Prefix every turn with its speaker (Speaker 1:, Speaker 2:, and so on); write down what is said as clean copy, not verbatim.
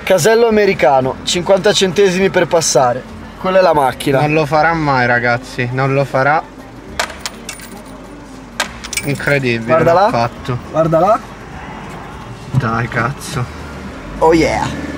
Speaker 1: Casello americano, 50 centesimi per passare. Quella è la macchina.
Speaker 2: Non lo farà mai, ragazzi, non lo farà. Incredibile.
Speaker 1: Guarda là.
Speaker 2: Fatto.
Speaker 1: Guarda là.
Speaker 2: Dai, cazzo.
Speaker 1: Oh yeah.